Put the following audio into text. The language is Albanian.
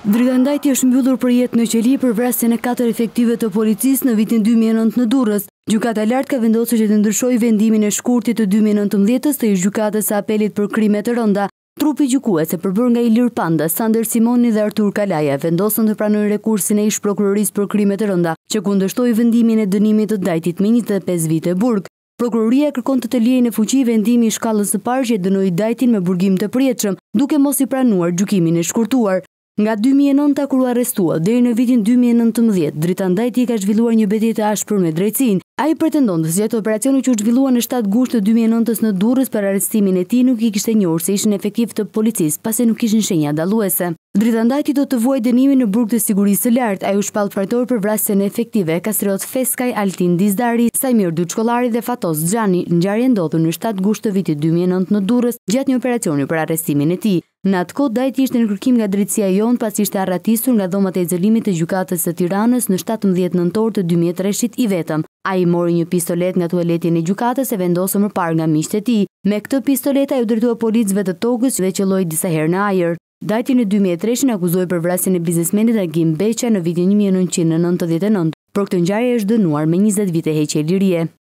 Drejtandajti është mbyllur për jetë në qeli për vrasjen e 4 efektive të policisë në vitin 2009 në Durrës. Gjykata e lartë ka vendosur që të ndryshojë vendimin e shkurtit të 2019-s të gjykatës së apelit për krime të rënda. Trupi gjykues e përbërë nga Ilir Panda, Sander Simoni dhe Artur Kalaja vendosën të pranojnë rekursin e ish prokurorisë për krime të rënda, që kundërshtoi vendimin e dënimit të Dajtit me 25 vite burg. Prokuroria kërkon të liejë në fuqi vendimi i shkallës së parë që dënoi Dajtin me burgim të përjetshëm, duke mos i pranuar gjykimin e shkurtuar. Nga 2009 kur u arrestua deri në vitin 2019, drejtandajti ka zhvilluar një betejë të ashpër me drejtsinë. Ai pretendon se gjatë operacionit që u zhvillua në 7 gusht të 2009 në Durrës për arrestimin e tij nuk i kishte njohur se ishin efektiv të policisë, pasi nuk kishin shenja dalluese. Drejtandajti do të vuajë dënimin në burg të sigurisë së lartë. Ai u shpall fajtor për vrasjen e efektive Kastriot Feskaj, Altin Dizdari, Sajmir Dyçkollari dhe Fatos Xhani. Ngjarja ndodhur në 7 gusht të vitit 2009 në Durrës gjatë një operacioni për arrestimin e tij. Në atë kohë Dajti ishte në kërkim nga drejtësia e Jon pasi ishte arratisur nga dhomat e exelimit të gjykatës së Tiranës në 17 nëntor të 2003 i vetëm. Ai mori një pistolet nga tualeti i gjykatës e vendosur më parë nga miqtë e tij. Me këtë pistolet ai u drejtua policëve të tokës dhe qelloi disa herë në ajër. Dajti në 2003 akuzoi për vrasjen e biznesmenit Agim Beqa në vitin 1999. Për këtë ngjarje është dënuar me 20 vite heqje lirie.